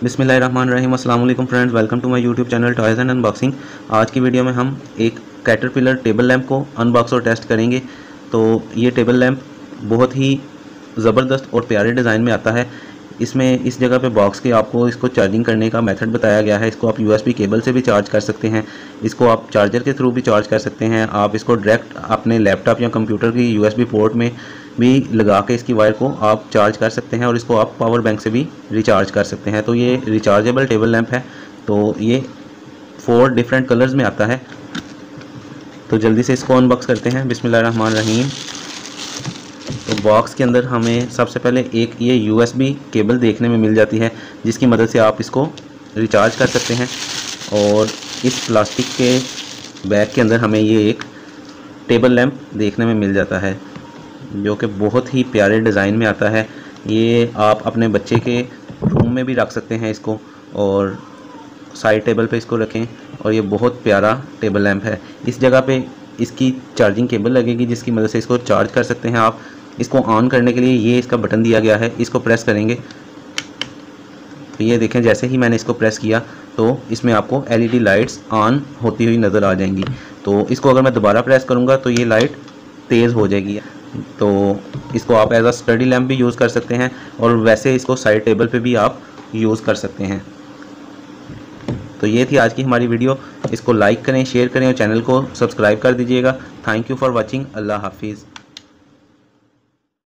बिस्मिल्लाहिर्रहमानिर्रहीम। अस्सलाम वालेकुम friends, welcome to my YouTube channel toys and unboxing. आज की वीडियो में हम एक कैटरपिलर टेबल लैंप को अनबॉक्स और टेस्ट करेंगे। तो ये टेबल लैंप बहुत ही ज़बरदस्त और प्यारे डिज़ाइन में आता है। इसमें इस जगह पे बॉक्स के आपको इसको चार्जिंग करने का मेथड बताया गया है। इसको आप USB केबल से भी चार्ज कर सकते हैं, इसको आप चार्जर के थ्रू भी चार्ज कर सकते हैं। आप इसको डायरेक्ट अपने लैपटॉप या कंप्यूटर की USB पोर्ट में भी लगा के इसकी वायर को आप चार्ज कर सकते हैं और इसको आप पावर बैंक से भी रिचार्ज कर सकते हैं। तो ये रिचार्जेबल टेबल लैंप है। तो ये 4 डिफरेंट कलर्स में आता है। तो जल्दी से इसको अनबॉक्स करते हैं। बिस्मिल्लाहिर्रहमानिर्रहीम। तो बॉक्स के अंदर हमें सबसे पहले एक ये USB केबल देखने में मिल जाती है, जिसकी मदद से आप इसको रिचार्ज कर सकते हैं। और इस प्लास्टिक के बैग के अंदर हमें ये एक टेबल लैंप देखने में मिल जाता है, जो कि बहुत ही प्यारे डिज़ाइन में आता है। ये आप अपने बच्चे के रूम में भी रख सकते हैं इसको, और साइड टेबल पे इसको रखें। और ये बहुत प्यारा टेबल लैंप है। इस जगह पे इसकी चार्जिंग केबल लगेगी, जिसकी मदद से इसको चार्ज कर सकते हैं आप। इसको ऑन करने के लिए ये इसका बटन दिया गया है, इसको प्रेस करेंगे तो ये देखें, जैसे ही मैंने इसको प्रेस किया तो इसमें आपको LED लाइट्स ऑन होती हुई नज़र आ जाएंगी। तो इसको अगर मैं दोबारा प्रेस करूँगा तो ये लाइट तेज़ हो जाएगी। तो इसको आप एज अ स्टडी लैंप भी यूज़ कर सकते हैं, और वैसे इसको साइड टेबल पे भी आप यूज़ कर सकते हैं। तो ये थी आज की हमारी वीडियो। इसको लाइक करें, शेयर करें और चैनल को सब्सक्राइब कर दीजिएगा। Thank you for watching. अल्लाह हाफिज़।